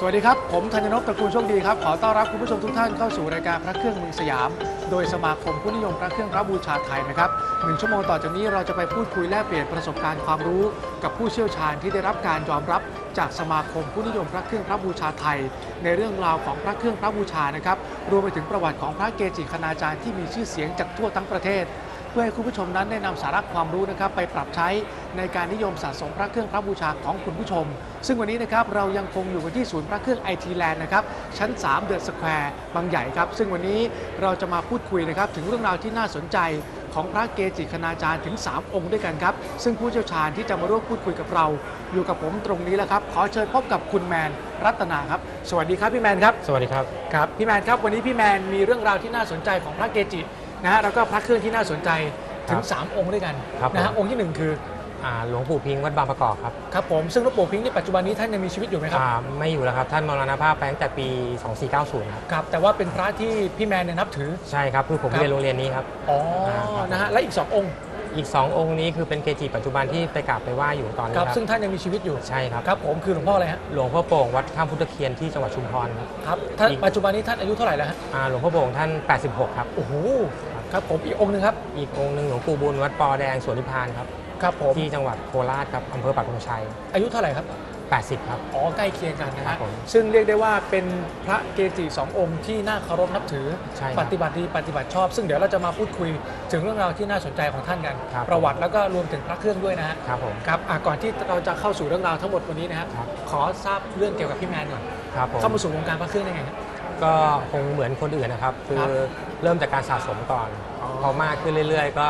สวัสดีครับผมธัญนพตระกูลโชคดีครับขอต้อนรับคุณผู้ชมทุกท่านเข้าสู่รายการพระเครื่องเมืองสยามโดยสมาคมผู้นิยมพระเครื่องพระบูชาไทยนะครับ1 ชั่วโมงต่อจากนี้เราจะไปพูดคุยแลกเปลี่ยนประสบการณ์ความรู้กับผู้เชี่ยวชาญที่ได้รับการยอมรับจากสมาคมผู้นิยมพระเครื่องพระบูชาไทยในเรื่องราวของพระเครื่องพระบูชานะครับรวมไปถึงประวัติของพระเกจิคณาจารย์ที่มีชื่อเสียงจากทั่วทั้งประเทศเพื่อให้คุณผู้ชมนั้นได้นำสาระความรู้นะครับไปปรับใช้ในการนิยมสะสมพระเครื่องพระบูชาของคุณผู้ชมซึ่งวันนี้นะครับเรายังคงอยู่กันที่ศูนย์พระเครื่อง IT Land นะครับชั้น3 The Square บางใหญ่ครับซึ่งวันนี้เราจะมาพูดคุยนะครับถึงเรื่องราวที่น่าสนใจของพระเกจิคณาจารย์ถึง3 องค์ด้วยกันครับซึ่งผู้เชี่ยวชาญที่จะมาร่วมพูดคุยกับเราอยู่กับผมตรงนี้แล้วครับขอเชิญพบกับคุณแมนรัตนาครับสวัสดีครับพี่แมนครับสวัสดีครับครับพี่แมนครับวันนี้พี่แมนมีเรื่องราวที่น่าสนใจของพระเกจินะฮะแล้วก็พระเครื่องที่น่าสนใจถึง3 องค์ด้วยกันนะฮะองค์ที่1คือหลวงปู่พิงค์วัดบางประกอบครับครับผมซึ่งหลวงปู่พิงค์ในปัจจุบันนี้ท่านยังมีชีวิตอยู่ไหมครับไม่อยู่แล้วครับท่านมรณภาพไปตั้งแต่ปี 2490 ครับครับแต่ว่าเป็นพระที่พี่แมนเนี่ยนับถือใช่ครับคือผมเรียนโรงเรียนนี้ครับอ๋อนะฮะและอีก2 องค์อีก2 องค์นี้คือเป็นเกจิปัจจุบันที่ไปกราบไปไหว้อยู่ตอนนี้ครับซึ่งท่านยังมีชีวิตอยู่ใช่ครับครับผมคือหลวงพ่ออะไรฮะหลวงพ่อโป่งวัดข้ามพุทธเคียนที่จังหวัดชุมพรครับท่านปัจจุบันนี้ท่านอายุเท่าไหร่แล้วฮะหลวงพ่อโป่งท่าน86ครับโอ้โหครับผมอีกองค์นึงครับอีกองค์นึงหลวงปู่บุญวัดปอแดงสวนนิพพานครับครับผมที่จังหวัดโคราชครับอำเภอปักธงชัยอายุเท่าไหร่ครับ 80ครับอ๋อใกล้เคียงกันนะครับซึ่งเรียกได้ว่าเป็นพระเกจิ2 องค์ที่น่าเคารพนับถือปฏิบัติดีปฏิบัติชอบซึ่งเดี๋ยวเราจะมาพูดคุยถึงเรื่องราวที่น่าสนใจของท่านกันประวัติแล้วก็รวมถึงพระเครื่องด้วยนะฮะครับผมครับก่อนที่เราจะเข้าสู่เรื่องราวทั้งหมดวันนี้นะครับขอทราบเรื่องเกี่ยวกับพี่แมนก่อนครับเข้ามาสู่วงการพระเครื่องได้ไงครับก็คงเหมือนคนอื่นนะครับคือเริ่มจากการสะสมก่อนพอมากขึ้นเรื่อยๆก็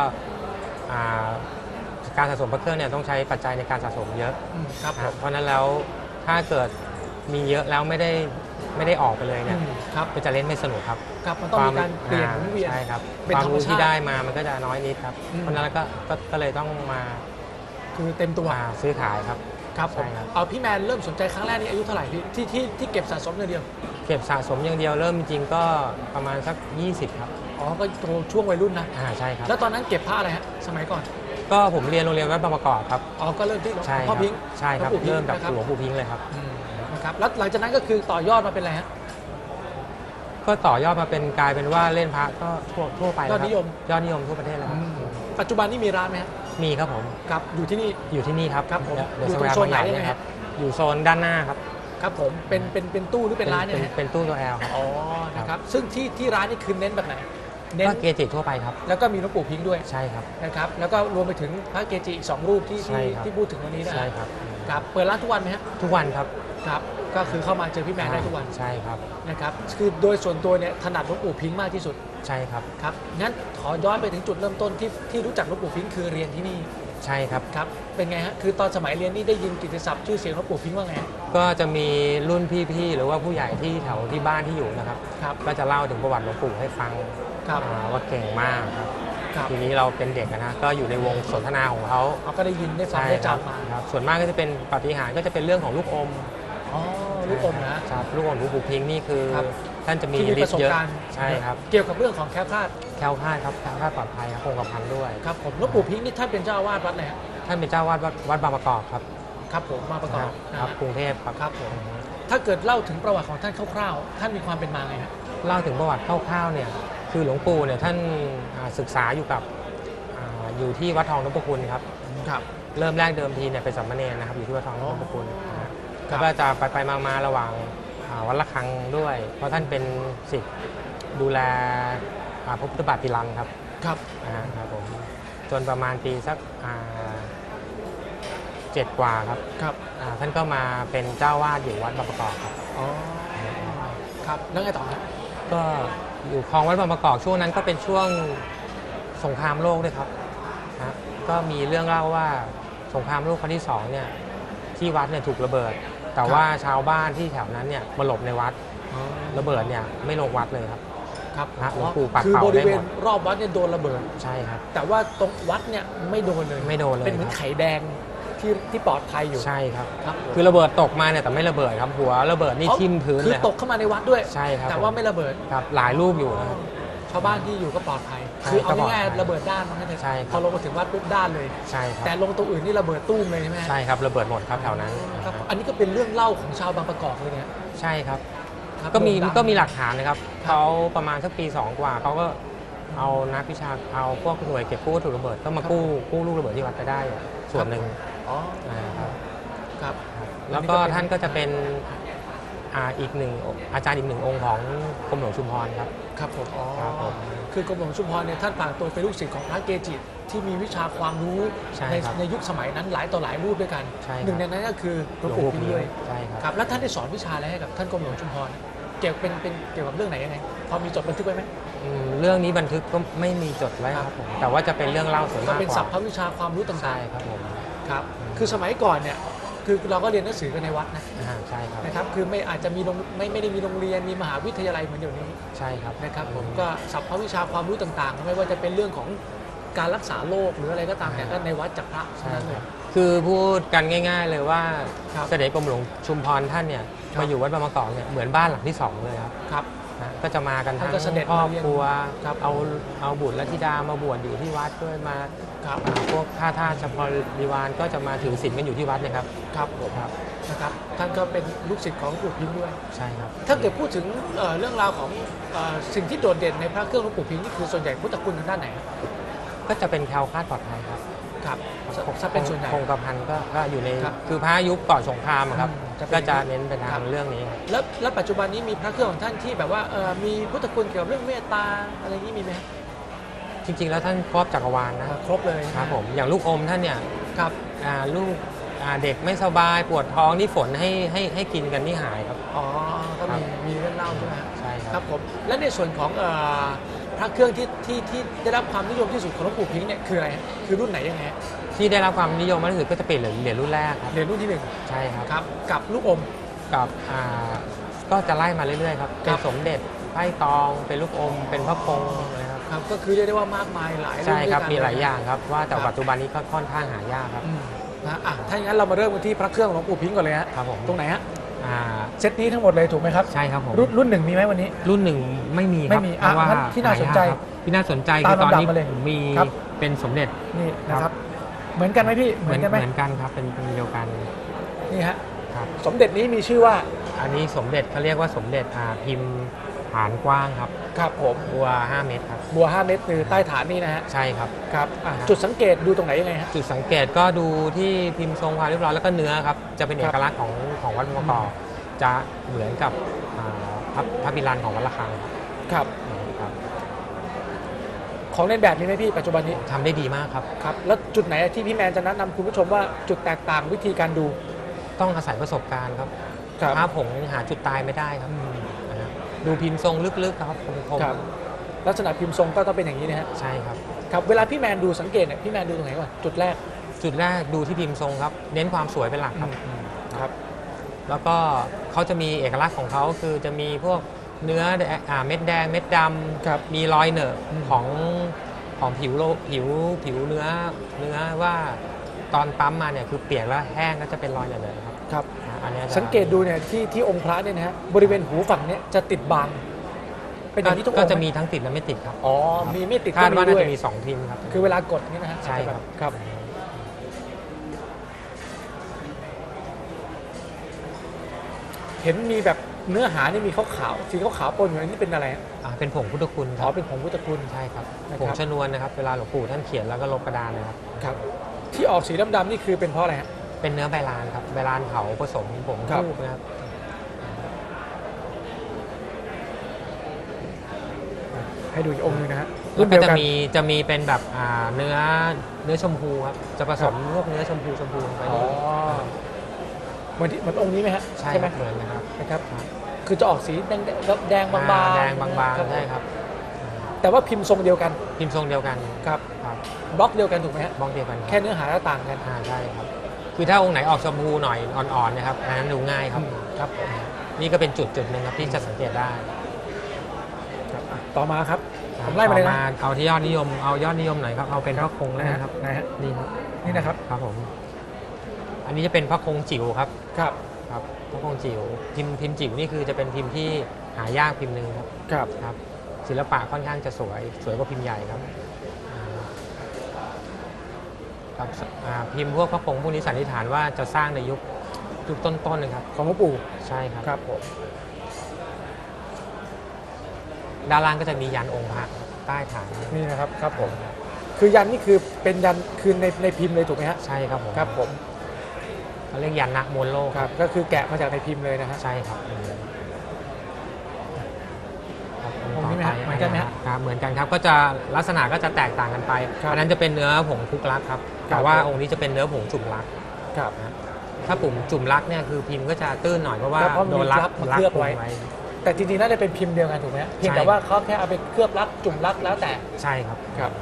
การสะสมพระเครื่องเนี่ยต้องใช้ปัจจัยในการสะสมเยอะครับเพราะนั้นแล้วถ้าเกิดมีเยอะแล้วไม่ได้ออกไปเลยเนี่ยก็จะเล่นไม่สนุกครับมันต้องมีการเปลี่ยนหมุนเวียนใช่ครับความรู้ที่ได้มามันก็จะน้อยนิดครับเพราะนั้นก็เลยต้องมาคือเต็มตัวซื้อขายครับครับผมเอาพี่แมนเริ่มสนใจครั้งแรกนี่อายุเท่าไหร่ที่เก็บสะสมอย่างเดียวเก็บสะสมอย่างเดียวเริ่มจริงก็ประมาณสัก20ครับอ๋อก็ช่วงวัยรุ่นนะใช่ครับแล้วตอนนั้นเก็บผ้าอะไรฮะสมัยก่อนก็ผมเรียนโรงเรียนวัดบางประกอบครับอ๋อก็เริ่มที่หลวงพ่อพิงค์ใช่ครับเริ่มจากหลวงปู่พิงค์เลยครับนะครับแล้วหลังจากนั้นก็คือต่อยอดมาเป็นอะไรฮะก็ต่อยอดมาเป็นกลายเป็นว่าเล่นพระก็ทั่วไปยอดนิยมทั่วประเทศแล้วปัจจุบันนี้มีร้านไหมฮะมีครับผมครับอยู่ที่นี่ครับครับผมอยู่ตรงโซนไหนครับอยู่โซนด้านหน้าครับครับผมเป็นตู้หรือเป็นร้านเนี่ยเป็นตู้ตัวแอลครับอ๋อนะครับซึ่งที่ร้านนี่คือเน้นแบบไหนเน้นเกจิทั่วไปครับแล้วก็มีหลวงปู่พิงค์ด้วยใช่ครับนะครับแล้วก็รวมไปถึงพระเกจิอีก2 รูปที่พูดถึงวันนี้นะใช่ครับครับเปิดร้านทุกวันไหมฮะทุกวันครับครับก็คือเข้ามาเจอพี่แมนได้ทุกวันใช่ครับนะครับคือโดยส่วนตัวเนี่ยถนัดหลวงปู่พิงค์มากที่สุดใช่ครับครับงั้นขอย้อนไปถึงจุดเริ่มต้นที่รู้จักหลวงปู่พิงค์คือเรียนที่นี่ใช่ครับครับเป็นไงฮะคือตอนสมัยเรียนนี่ได้ยินกิตติศัพท์ชื่อเสียงหลวงปู่พิงค์ว่าไงก็จะมีรุ่นพี่ๆหรือว่าผู้ใหญ่ที่แถวที่บ้านที่อยู่นะครับก็จะเล่าถึงประวัติหลวงปู่ให้ฟังว่าเก่งมากครับทีนี้เราเป็นเด็กนะก็อยู่ในวงสนทนาของเขาก็ได้ยินได้ฟังได้จำมาส่วนมากก็จะเป็นปาฏิหาริย์ก็จะเป็นเรื่องของลูกอมลูกอมนะครับลูกอมหลวงปู่พิงค์นี่คือท่านจะมีฤทธิ์เยอะใช่ครับเกี่ยวกับเรื่องของแคล้วคลาดครับแคล้วคลาดปลอดภัยคงกระพันด้วยครับผมหลวงปู่พิงค์นี่ท่านเป็นเจ้าอาวาสวัดไหนฮะท่านเป็นเจ้าอาวาสวัดบางประกอบครับครับผมบางประกอบครับกรุงเทพครับผมถ้าเกิดเล่าถึงประวัติของท่านคร่าวๆท่านมีความเป็นมาไงฮะเล่าถึงประวัติคร่าวๆเนี่ยคือหลวงปู่เนี่ยท่านศึกษาอยู่ที่วัดทองนพคุณครับเริ่มแรกเดิมทีเนี่ยเป็นสามเณรนะครับอยู่ที่วัดทองนพคุณแล้วก็จะไปมาระหว่างวัดละคังด้วยเพราะท่านเป็นศิษย์ดูแลพระพุทธบาทพิรันครับครับผมจนประมาณปีสัก7 กว่าครับท่านก็มาเป็นเจ้าวาดอยู่วัดบางประกอบครับครับแล้วไงต่อครับก็อยู่คลองวัดบางประกอบช่วงนั้นก็เป็นช่วงสงครามโลกด้วยครับก็มีเรื่องเล่าว่าสงครามโลกครั้งที่2เนี่ยที่วัดเนี่ยถูกระเบิดแต่ว่าชาวบ้านที่แถวนั้นเนี่ยมาหลบในวัดระเบิดเนี่ยไม่ลงวัดเลยครับหลวงปู่ปัดเป่าได้หมดคือบริเวณรอบวัดเนี่ยโดนระเบิดใช่ครับแต่ว่าตรงวัดเนี่ยไม่โดนเลยเป็นเหมือนไข่แดงที่ปลอดภัยอยู่ใช่ครับคือระเบิดตกมาเนี่ยแต่ไม่ระเบิดครับหัวระเบิดนี่ทิ่มพื้นคือตกเข้ามาในวัดด้วยใช่ครับแต่ว่าไม่ระเบิดครับหลายลูกอยู่นะครับชาวบ้านที่อยู่ก็ปลอดภัยใช่คือเอาก็ปลอดภัง่ายยๆระเบิดด้านมันก็จะใช่ครับพอลงมาถึงวัดปุ๊บด้านเลยใช่ครับแต่ลงตรงอื่นนี่ระเบิดตู้มเลยใช่ไหมฮะใช่ครับระเบิดหมดครับแถวนั้นครับอันนี้ก็เป็นเรื่องเล่าของชาวบางประกอบเลยเนี่ยใช่ครับครับก็มีโด่งดังก็มีหลักฐานนะครับครับเขาประมาณสักปี 2 กว่าเขาก็เอานักวิชาเอาพวกหน่วยเก็บกู้วัตถุระเบิดก็มากู้ลูกระเบิดที่วัดไปได้ส่วนหนึ่งอ๋อครับครับแล้วก็ท่านก็จะเป็นอีกหนึ่งอาจารย์อีกหนึ่งองค์ของกรมหลวงชุมพรครับครับผมอ๋อครับผมคือกรมหลวงชุมพรเนี่ยท่านฝากตัวเป็นลูกศิษย์ของพระเกจิที่มีวิชาความรู้ใช่ครับในยุคสมัยนั้นหลายต่อหลายรูปด้วยกันใช่ครับหนึ่งในนั้นก็คือหลวงปู่พิมพ์ด้วยใช่ครับครับแล้วท่านได้สอนวิชาอะไรให้กับท่านกรมหลวงชุมพรเกี่ยวเป็นเกี่ยวกับเรื่องไหนยังไงพอมีจดบันทึกไว้ไหมเรื่องนี้บันทึกก็ไม่มีจดไว้ครับผมแต่ว่าจะเป็นเรื่องเล่าส่วนก็มากเป็นกศัพว่าท์พระวิชาความรู้ต่าใช่งครับผมๆครับคือสมัยก่อนเนี่ยคือเราก็เรียนหนังสือกันในวัดนะใช่ครับนะครับคือไม่อาจจะมีไม่ได้มีโรงเรียนมีมหาวิทยาลัยเหมือนเดี๋ยวนี้ใช่ครับนะครับผมก็ศัพท์พระวิชาความรู้ต่างๆ ไม่ว่าจะเป็นเรื่องของการรักษาโรคหรืออะไรก็ตามแต่ก็ในวัดจากพระใช่นั้นคเลรัยบคือพูดกันง่าย ๆ เลยว่าครับเสด็จกรมหลวงชุมพรท่านเนี่ยครับมาอยู่วัดบางประกอบเนี่ยเหมือนบ้านหลังที่สองเลยครับครับนะก็จะมากันท่าทั้นงก็เสด็จครอบมาเรียนครัวครับเอาบุตรและธิดามาบวชอยู่ที่วัดด้วยมาครับพวกข้าทาสเฉพาะริวารก็จะมาถือศีลกันอยู่ที่วัดเนี่ยครับครับผมครับนะครับท่านก็เป็นลูกศิษย์ของหลวงปู่พิมพ์ด้วยใช่ครับถ้าเกิดพูดถึงเรื่องราวของสิ่งที่โดดเด่นในพระเครื่องหลวงปู่พิมพ์นี่คือส่วนใหญ่พุทธคุณทางด้านไหนครับก็จะเป็นแคล้วคลาดปลอดภัยครับครับถ้าเป็นส่วนใหญ่คงกระพันก็อยู่ในครับคือพระยุคก่อนสงครามอะครับจะเป็นก็จะเน้นไปทาครังบเรื่องนี้ครับแล้วปัจจุบันนี้มีพระเครื่องของท่านที่แบบว่ามีพุทธคุณเกี่ยวกับเรื่องเมตตาอะไรนี้มีไหมครับจริง ๆ แล้วท่านครอบจักรวาลนะครบเลยครับผมอย่างลูกอมท่านเนี่ยครับลูกเด็กไม่สบายปวดท้องนี่ฝนให้กินกันนี่หายครับอ๋อก็ครับมีเรื่องเล่าใช่ไหมครับใช่คครัรับบผมและในส่วนของพระเครื่องที่ได้รับความนิยมที่สุดของหลวงปู่พิงค์เนี่ยคืออะไรฮะคือรุ่นไหนยังไงฮะที่ได้รับความนิยมมากที่สุดก็จะเป็นเหรียญรุ่นแรกครับเหรียญรุ่นที่หนึ่งใช่ครับครับกับลูกอมกับก็จะไล่มาเรื่อยๆครับคเป็รันบสมเด็จไพ่ตองเป็นลูกอมเป็นพระพงนะครับครับก็คือเรียกได้ว่ามากมายหลายรุ่นใช่ครับด้วยกันมีหลายอย่างครับว่าแต่ครับปัจจุบันนี้ก็ค่อนข้างหายากครับอืมนะถ้าอย่างนั้นเรามาเริ่มกันที่พระเครื่องของหลวงปู่พิงค์ก่อนเลยฮะครับผมตรงไหนฮะอ่าเซตนี้ทั้งหมดเลยถูกไหมครับใช่ครับผมรุ่นหนึ่งมีไหมวันนี้รุ่นหนึ่งไม่มีครับไม่มีเพราะว่างั้นที่น่าสนใจหยกครับที่น่าสนใจตามคือตอนนี้ลำดับมาเลยมีครับเป็นสมเด็จนี่นะคครัรับบเหมือนกันไหมพี่เหมือนกันไหมเหมือนกันครับเป็นเดียวกันนี่ฮะครับสมเด็จนี้มีชื่อว่าอันนี้สมเด็จเขาเรียกว่าสมเด็จพิมพ์ฐานกว้างครับครับผมบัว 5 เมตรครับบัว 5 เม็ดคือใต้ฐานนี่นะฮะใช่ครับครับครับจุดสังเกตดูตรงไหนยังไงฮะจุดสังเกตก็ดูที่พิมพ์ทรงความเรียบร้อยแล้วก็เนื้อครับจะเป็นเอกลักษณ์ของวัดบางประกอบจะเหมือนกับพระบิลันของวัดระฆังครับครับครับของเล่นแบบนี้ไหมพี่ปัจจุบันนี้ทำได้ดีมากครับครับแล้วจุดไหนที่พี่แมนจะแนะนำคุณผู้ชมว่าจุดแตกต่างวิธีการดูต้องอาศัยประสบการณ์ครับครับพระผงหาจุดตายไม่ได้ครับนะครับดูพิมพ์ทรงลึกๆครับคมครับลักษณะพิมพ์ทรงก็ต้องเป็นอย่างนี้นะฮะๆใช่ครับครับเวลาพี่แมนดูสังเกตเนี่ยพี่แมนดูตรงไหนก่อนจุดแรกจุดแรกดูที่พิมพ์ทรงครับเน้นความสวยเป็นหลักครับครับแล้วก็เขาจะมีเอกลักษณ์ของเขาคือจะมีพวกเนื้อเม็ดแดงเม็ดดครับำมีรอยเหนอะอืมของผิวเนื้อว่าตอนปั๊มมาเนี่ยคือเปียกแล้วแห้งก็จะเป็นรอยเหนอะๆครับครับอันเนี้ยจะสังเกตดูเนี่ยที่องค์พระเนี่ยนะฮะบริเวณหูฝั่งเนี้ยจะติดบางเป็นอย่างนี้ทุกองก็ค์จะไหมีทั้งติดและไม่ติดครับอ๋อมีไม่ติดคาดก็ว่ามีน่าด้วยจะมี2พิมพ์ครับคือเวลากดนี่นะฮะใช่ครับครับ เห็นมีแบบเนื้อหานี่มีขาวๆสีขาวๆปนอยู่ในนี่เป็นอะไรฮะเป็นผงพุทธคุณคอ๋รัอบ เป็นของพุทธคุณใช่ครับนะครับผงชนวนนะครับเวลาหลวงปู่ท่านเขียนแล้วก็ลบกระดานนะครับครับ ที่ออกสีดำๆนี่คือเป็นเพราะอะไรฮะเป็นเนื้อใบลานครับใบลานเผาผสมผงครับทูบนะครับให้ดูอีกองค์หนึงนะฮะแล้วเดีก็ยวจะกันมีเป็นแบบเนื้อชมพูครับจะผสมพวกเนื้อชมพูลงไปอ๋อด้วยเหมือนองค์นี้ไหมฮะใช่ไหคมรับเหมือนนะครับนะครับ คือจะออกสีแดงแดงบางๆแดงบางครับๆใช่ครับแต่ว่าพิมพ์ทรงเดียวกันพิมพ์ทรงเดียวกันครับครับบล็อกเดียวกันถูกไหมฮะบ้องเดียวกันแค่เนื้อหาต่างกันใช่ครับคือถ้าองค์ไหนออกชมพูหน่อยอ่อนๆนะครับอันนั้นดูง่ายครับครับผมนี่ก็เป็นจุดหนึ่งครับที่จะสังเกตได้ครับต่อมาครับผมไล่มาเลยนะเอาที่ยอดนิยมเอายอดนิยมหน่อยครับเอาเป็นพระคงแล้วนะนะครับนะฮะนี่ครับนี่นะครับครับผมอันนี้จะเป็นพระคงจิ๋วครับครับครับพระคงจิ๋วพิมพ์จิ๋วนี่คือจะเป็นพิมพ์ที่หายากพิมพ์หนึ่งครับครับครับศิลปะค่อนข้างจะสวยกว่าพิมพ์ใหญ่ครับครับพิมพ์พวกพระพงศ์พวกนี้สันนิษฐานว่าจะสร้างในยุคต้นๆนะครับของหลวงปู่ใช่ครับครับผมด้านล่างก็จะมียันองค์พระใต้ฐานนี่นะครับครับผมคือยันนี่คือเป็นยันคือในพิมพ์เลยถูกไหมฮะใช่ครับผมครับผมเขาเรียกยันนักมวลโลกครับก็คือแกะมาจากในพิมพ์เลยนะฮะใช่ครับองค์นี้ไหมฮะเหมือนกันไหมฮะครับเหมือนกันครับก็จะลักษณะก็จะแตกต่างกันไปอันนั้นจะเป็นเนื้อผงคุกลักครับแต่ว่าองค์นี้จะเป็นเนื้อผงจุ่มลักครับถ้าปุ่มจุ่มลักเนี่ยคือพิมพ์ก็จะตื้นหน่อยเพราะว่าโดนลักเคลือบไว้แต่จริงๆน่าจะเป็นพิมพ์เดียวกันถูกไหมเพียงแต่ว่าเขาแค่เอาไปเคลือบลักจุ่มลักแล้วแต่ใช่ครับครับ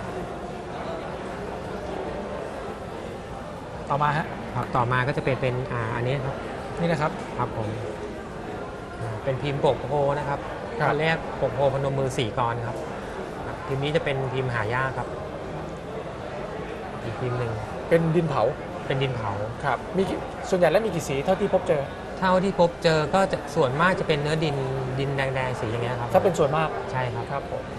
ต่อมาฮะครับต่อมาก็จะเป็นอันนี้ครับนี่นะครับครับผมเป็นพิมพ์ปกโพนะครับตอนแรกปกโพพนมมือ4 กรครับพิมพ์นี้จะเป็นพิมพ์หายากครับอีกพิมพ์หนึ่งเป็นดินเผาเป็นดินเผาครับมีส่วนใหญ่แล้วมีกี่สีเท่าที่พบเจอเท่าที่พบเจอก็จะส่วนมากจะเป็นเนื้อดินแดงๆสีอย่างเงี้ยครับถ้าเป็นส่วนมากใช่ครับครับผม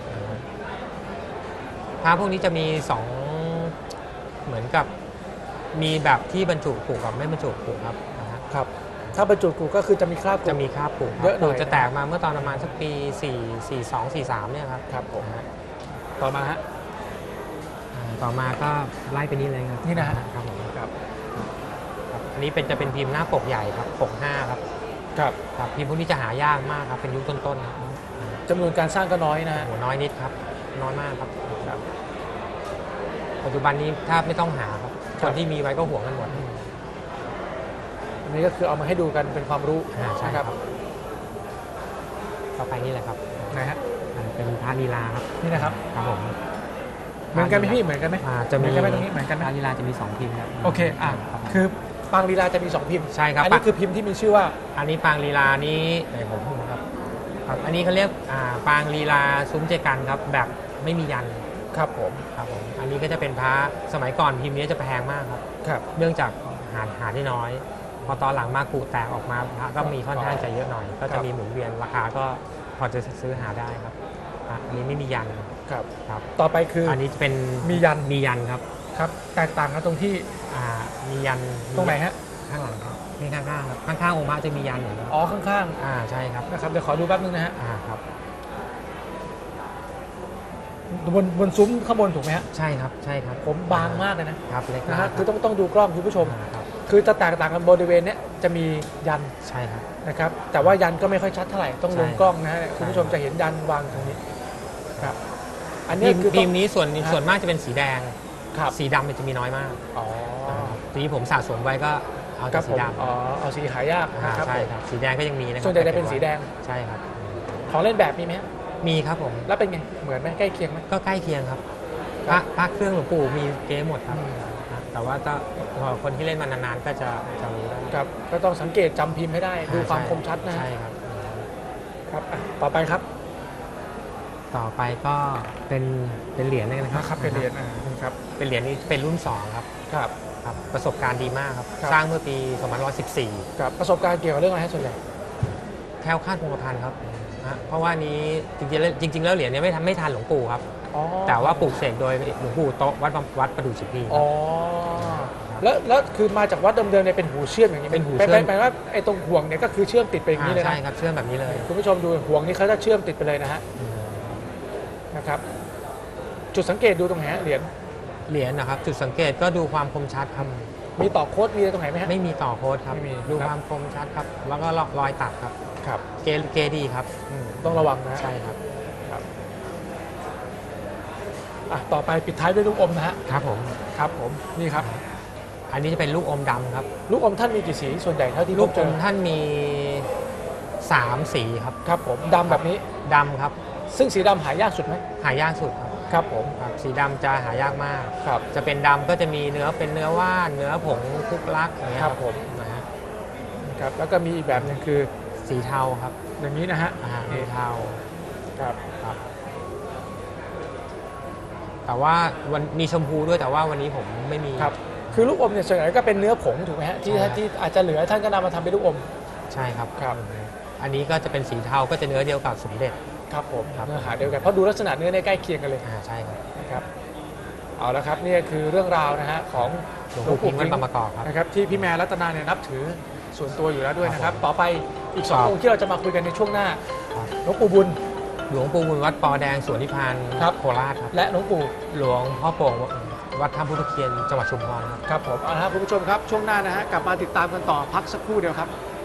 พระพวกนี้จะมี2เหมือนกับมีแบบที่บรรจุกุกับไม่บรรจุกุครับครับถ้าบรรจุกุก็คือจะมีคราบกุจะมีคราบกุเยอะหน่อยจะแตกมาเมื่อตอนประมาณสักปี42-43เนี่ยครับครับผมต่อมาฮะต่อมาก็ไล่ไปนี้เลยครับนี่นะฮะครับผมครับอันนี้จะเป็นพิมพ์หน้าปกใหญ่ครับปก5ครับครับครับพิมพ์พวกนี้จะหายากมากครับเป็นยุคต้นๆจำนวนการสร้างก็น้อยนะฮะน้อยนิดครับน้อยมากครับปัจจุบันนี้ถ้าไม่ต้องหาครับคนที่มีไว้ก็ห่วงกันหมดอันนี้ก็คือเอามาให้ดูกันเป็นความรู้ใช่ครับต่อไปนี่แหละครับนะฮะเป็นพระลีลาครับนี่นะครับครับผมเหมือนกันไหมพี่เหมือนกันไหมจะมีตรงนี้เหมือนกันพระลีลาจะมี2 พิมพ์ครับโอเคคือปางลีลาจะมี2 พิมพ์ใช่ครับอันนี้คือพิมพ์ที่มีชื่อว่าอันนี้ปางลีลานี้ไหนผมพูดครับอันนี้เขาเรียกปางลีลาซุ้มเจกันครับแบบไม่มียันครับผมอันนี้ก็จะเป็นพระสมัยก่อนพิมพ์นี้จะแพงมากครับเนื่องจากหาได้น้อยพอตอนหลังมากุแตกออกมาพระก็มีค่อนข้างจะเยอะหน่อยก็จะมีหมุนเวียนราคาก็พอจะซื้อหาได้ครับอันนี้ไม่มียันครับต่อไปคืออันนี้จะเป็นมียันครับแตกต่างกันตรงที่มียันตรงไหนฮะข้างหลังครับนี่ข้างๆครับข้างๆองค์พระจะมียันอยู่อ๋อข้างๆใช่ครับนะครับเดี๋ยวขอดูแป๊บนึงนะฮะครับบนซุ้มข้างบนถูกไหมฮะใช่ครับผมบางมากเลยนะครับเล็กนะฮะคือต้องดูกล้องคุณผู้ชมคือจะแตกต่างกันบริเวณนี้จะมียันใช่ครับนะครับแต่ว่ายันก็ไม่ค่อยชัดเท่าไหร่ต้องลงกล้องนะฮะคุณผู้ชมจะเห็นยันวางตรงนี้ครับอันนี้คือพิมพ์นี้ส่วนมากจะเป็นสีแดงสีดำมันจะมีน้อยมากทีนี้ผมสะสมไว้ก็เอาแต่สีดำเอาสีหายากใช่ครับสีแดงก็ยังมีนะครับส่วนใหญ่จะเป็นสีแดงใช่ครับของเล่นแบบมีไหมมีครับผมแล้วเป็นไงเหมือนไหมใกล้เคียงไหมก็ใกล้เคียงครับพระเครื่องหลวงปู่มีเก๊หมดครับแต่ว่าคนที่เล่นมานานๆก็จะรู้ได้ครับก็ต้องสังเกตจำพิมพ์ให้ได้ดูความคมชัดนะใช่ครับต่อไปครับต่อไปก็เป็นเหรียญนะครับเป็นเหรียญครับเป็นเหรียญนี้เป็นรุ่น2ครับประสบการณ์ดีมากครับสร้างเมื่อปี2514 ครับประสบการณ์เกี่ยวกับเรื่องอะไรส่วนใหญ่แคล้วคลาดคงกระพันครับเพราะว่านี้จริงๆแล้วเหรียญนี้ไม่ทันหลวงปู่ครับแต่ว่าปลูกเสกโดยหลวงปู่โตวัดประดู่ชิพีแล้วคือมาจากวัดเดิมๆเนี่ยเป็นหูเชื่อมอย่างนี้เป็นหูเชื่อมแปลว่าไอ้ตรงห่วงเนี่ยก็คือเชื่อมติดไปอย่างนี้เลยนะใช่ครับเชื่อมแบบนี้เลยคุณผู้ชมดูห่วงนี้เขาจะเชื่อมติดไปเลยนะฮะนะครับจุดสังเกตดูตรงไหนเหรียญนะครับจุดสังเกตก็ดูความคมชัดครับมีต่อโค้ดมีตรงไหนไหมฮะไม่มีต่อโค้ดครับดูความคมชัดครับแล้วก็รอยตัดครับเกดีครับต้องระวังนะใช่ครับต่อไปปิดท้ายด้วยลูกอมนะฮะครับผมนี่ครับอันนี้จะเป็นลูกอมดำครับลูกอมท่านมีกี่สีส่วนใหญ่เท่าที่ลูกอมท่านมี3 สีครับผมดำแบบนี้ดำครับซึ่งสีดำหายากสุดไหมหายากสุดครับผมสีดำจะหายากมากจะเป็นดำก็จะมีเนื้อว่านเนื้อผงคุกลักอย่างเงี้ยครับผมครับแล้วก็มีอีกแบบนึงคือสีเทาครับอย่างนี้นะฮะสีเทาครับแต่ว่ามีชมพูด้วยแต่ว่าวันนี้ผมไม่มีครับคือลูกอมเนี่ยส่วนใหญ่ก็เป็นเนื้อผงถูกไหมฮะที่อาจจะเหลือท่านก็นำมาทำเป็นลูกอมใช่ครับครับอันนี้ก็จะเป็นสีเทาก็จะเนื้อเดียวกับสมเด็จครับผมครับเนื้อหาเดียวกันเพราะดูลักษณะเนื้อในใกล้เคียงกันเลยใช่ครับนะครับเอาละครับนี่คือเรื่องราวนะฮะของหลวงปู่พิงค์วัดบางประกอบครับนะครับที่พี่แมนรัตนาเนี่ยนับถือส่วนตัวอยู่แล้วด้วยนะครับครับผมต่อไปอีก2 ครับองค์ที่เราจะมาคุยกันในช่วงหน้าครับหลวงปู่บุญหลวงปู่บุญวัดปอแดงสวนนิพพานครับโคราชครับและหลวงปู่หลวงพ่อโป่งวัดถ้ำพุทธเคียนจังหวัดชุมพรครับครับผมเอาละครับคุณผู้ชมครับช่วงหน้านะฮะกลับมาติดตามกันต่อพักสักครู่เดียวครับ